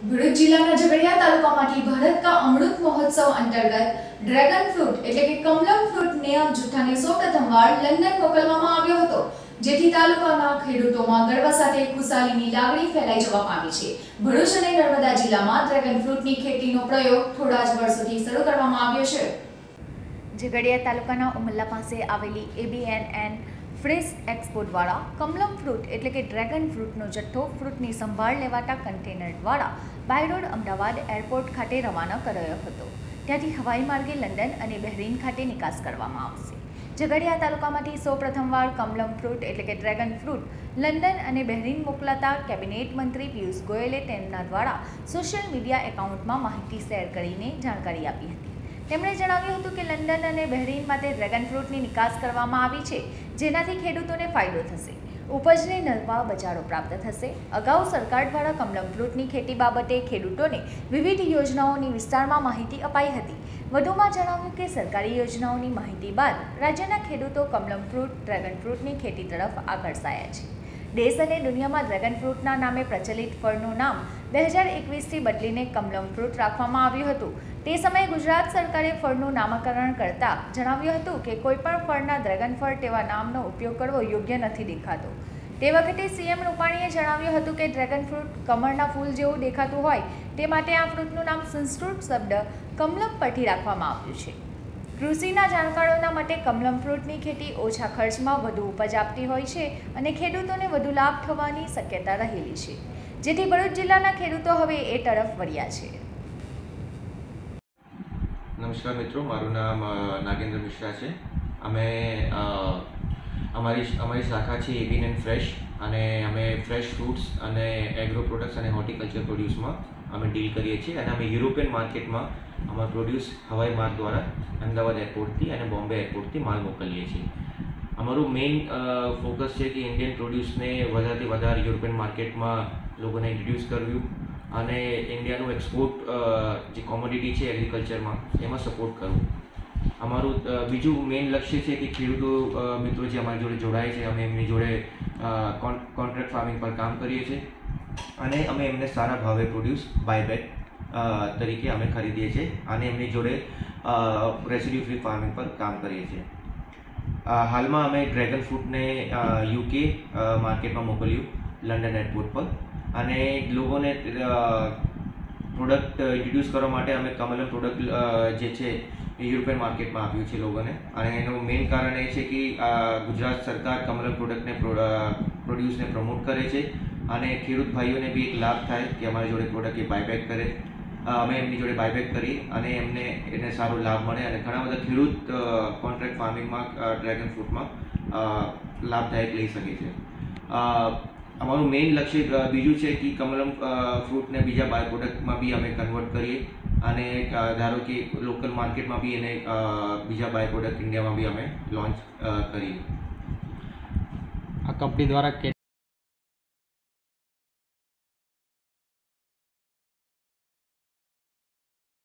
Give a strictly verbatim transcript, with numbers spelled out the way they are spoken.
ભરૂચ જિલ્લાના ઝઘડિયા તાલુકામાંથી ભારત કા અમૃત મહોત્સવ અંતર્ગત ડ્રેગન ફ્રૂટ એટલે કે કમલમ ફ્રૂટને જથ્થાને સૌ પ્રથમવાર લંડન મોકલવામાં આવ્યો હતો, જેથી તાલુકાના ખેડૂતોમાં ગર્વ સાથે ખુશાલીની લાગણી ફેલાઈ જવા પામી છે। ભરૂચ અને નર્મદા જિલ્લામાં ડ્રેગન ફ્રૂટની ખેતીનો પ્રયોગ થોડા જ વર્ષોથી શરૂ કરવામાં આવ્યો છે। ઝઘડિયા તાલુકાના ઉમલ્લા પાસે આવેલી એબીએનએન ફ્રેશ એક્સપોર્ટ વાળા કમલમ ફ્રૂટ એટલે કે ડ્રેગન ફ્રૂટનો જથ્થો ફ્રૂટની સંભાળ લેવાતા કન્ટેનર દ્વારા બાય રોડ અમદાવાદ એરપોર્ટ ખાતે રવાના કરાયો હતો। ત્યાંથી હવાઈ માર્ગે લંડન અને બહેરીન ખાતે નિકાસ કરવામાં આવશે। ઝઘડિયા તાલુકામાંથી સૌ પ્રથમવાર કમલમ ફ્રૂટ એટલે કે ડ્રેગન ફ્રૂટ લંડન અને બહેરીન મોકલાતા કેબિનેટ મંત્રી પિયુષ ગોયલે તેમના દ્વારા સોશિયલ મીડિયા એકાઉન્ટમાં માહિતી શેર કરીને જાણકારી આપી હતી। તેમણે જણાવ્યું હતું કે લંડન અને બહેરીન માટે ડ્રેગન ફ્રૂટની નિકાસ કરવામાં આવી છે, જેનાથી ખેડૂતોને ફાયદો થશે, ઉપજને નવા બજારો પ્રાપ્ત થશે। અગાઉ સરકાર દ્વારા કમલમ ફ્રૂટની ખેતી બાબતે ખેડૂતોને વિવિધ યોજનાઓની વિસ્તારમાં માહિતી અપાઈ હતી। વધુમાં જણાવ્યું કે સરકારી યોજનાઓની માહિતી બાદ રાજ્યના ખેડૂતો કમલમ ફ્રૂટ ડ્રેગન ફ્રૂટની ખેતી તરફ આકર્ષાયા છે। દેશ અને દુનિયામાં ડ્રેગન ફ્રૂટના નામે પ્રચલિત ફળનું નામ બે હજાર એકવીસથી બદલીને કમલમ ફ્રૂટ રાખવામાં આવ્યું હતું। તે સમયે ગુજરાત સરકારે ફળનું નામકરણ કરતા જણાવ્યું હતું કે કોઈપણ ફળના ડ્રેગન ફળ તેવા નામનો ઉપયોગ કરવો યોગ્ય નથી દેખાતો। તે વખતે સીએમ રૂપાણીએ જણાવ્યું હતું કે ડ્રેગન ફ્રૂટ કમળના ફૂલ જેવું દેખાતું હોય તે માટે આ ફ્રૂટનું નામ સંસ્કૃત શબ્દ કમલમ પરથી રાખવામાં આવ્યું છે। કૃષિના જાણકારોના માટે કમલમ ફ્રૂટની ખેતી ઓછા ખર્ચમાં વધુ ઉપજ આપતી હોય છે અને ખેડૂતોને વધુ લાભ થવાની શક્યતા રહેલી છે, જેથી ભરૂચ જિલ્લાના ખેડૂતો હવે એ તરફ વળ્યા છે। નમસ્કાર મિત્રો, મારું નામ નાગેન્દ્ર મિશ્રા છે। અમે અમારી અમારી શાખા છે એબીએનએન ફ્રેશ અને અમે ફ્રેશ ફ્રૂટ્સ અને એગ્રો પ્રોડક્ટ્સ અને હોર્ટિકલ્ચર પ્રોડ્યુસમાં અમે ડીલ કરીએ છીએ અને અમે યુરોપિયન માર્કેટમાં અમારા પ્રોડ્યુસ હવાઈ માર્ગ દ્વારા અમદાવાદ એરપોર્ટથી અને બોમ્બે એરપોર્ટથી માલ મોકલીએ છીએ। અમારું મેઇન ફોકસ છે કે ઇન્ડિયન પ્રોડ્યુસને વધારેથી વધારે યુરોપિયન માર્કેટમાં લોકોને ઇન્ટ્રોડ્યુસ કરવું અને ઇન્ડિયાનું એક્સપોર્ટ જે કોમોડિટી છે એગ્રીકલ્ચરમાં એમાં સપોર્ટ કરવું। અમારું બીજું મેઇન લક્ષ્ય છે કે ખેડૂતો મિત્રો જે અમારી જોડે જોડાય છે, અમે એમની જોડે કોન્ટ્રાક્ટ ફાર્મિંગ પર કામ કરીએ છીએ અને અમે એમને સારા ભાવે પ્રોડ્યુસ બાયબેક તરીકે અમે ખરીદીએ છીએ અને એમની જોડે રેસિડ્યુ ફ્રી ફાર્મિંગ પર કામ કરીએ છીએ। હાલમાં અમે ડ્રેગન ફ્રૂટને યુકે માર્કેટમાં મોકલ્યું લંડન એરપોર્ટ પર અને લોકોને પ્રોડક્ટ ઇન્ટ્રોડ્યુસ કરવા માટે અમે કમલમ પ્રોડક્ટ જે છે એ યુરોપિયન માર્કેટમાં આપ્યું છે લોકોને અને એનું મેઇન કારણ એ છે કે ગુજરાત સરકાર કમલમ પ્રોડક્ટને પ્રોડ્યુસને પ્રમોટ કરે છે અને ખેડૂત ભાઈઓને બી એક લાભ થાય કે અમારી જોડે પ્રોડક્ટ એ બાયબેક કરે। અમે એમની જોડે બાયબેક કરી અને એમને એને સારો લાભ મળે અને ઘણા બધા ખેડૂત કોન્ટ્રાક્ટ ફાર્મિંગમાં ડ્રેગન ફ્રૂટમાં લાભદાયક લઈ શકે છે। અમારું મેઇન લક્ષ્ય બીજું છે કે કમલમ ફ્રૂટને બીજા બાય પ્રોડક્ટમાં બી અમે કન્વર્ટ કરીએ અને ધારો કે લોકલ માર્કેટમાં બી એને બીજા બાય પ્રોડક્ટ ઇન્ડિયામાં બી અમે લોન્ચ કરીએ। આ કંપની દ્વારા